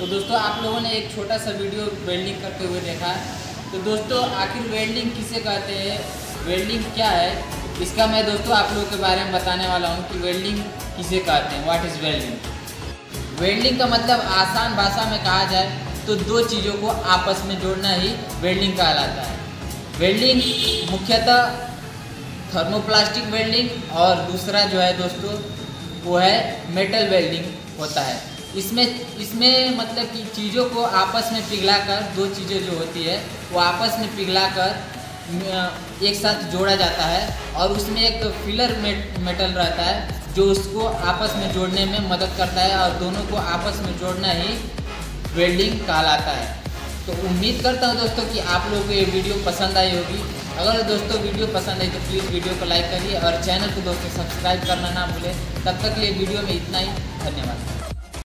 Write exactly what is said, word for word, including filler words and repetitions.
तो दोस्तों आप लोगों ने एक छोटा सा वीडियो वेल्डिंग करते हुए देखा। तो दोस्तों आखिर वेल्डिंग किसे कहते हैं, वेल्डिंग क्या है, इसका मैं दोस्तों आप लोगों के बारे में बताने वाला हूँ कि वेल्डिंग किसे कहते हैं। What is welding. वेल्डिंग का मतलब आसान भाषा में कहा जाए तो दो चीज़ों को आपस में जोड़ना ही वेल्डिंग कहलाता है। वेल्डिंग मुख्यतः थर्मोप्लास्टिक वेल्डिंग और दूसरा जो है दोस्तों वो है मेटल वेल्डिंग होता है। इसमें इसमें मतलब कि चीज़ों को आपस में पिघलाकर, दो चीज़ें जो होती है वो आपस में पिघलाकर एक साथ जोड़ा जाता है और उसमें एक फिलर मेटल रहता है जो उसको आपस में जोड़ने में मदद करता है और दोनों को आपस में जोड़ना ही वेल्डिंग कहलाता है। तो उम्मीद करता हूँ दोस्तों कि आप लोगों को ये वीडियो पसंद आई होगी। अगर दोस्तों वीडियो पसंद आई तो प्लीज़ वीडियो को लाइक करिए और चैनल को दोस्तों सब्सक्राइब करना ना भूलें। तब तक के लिए वीडियो में इतना ही, धन्यवाद।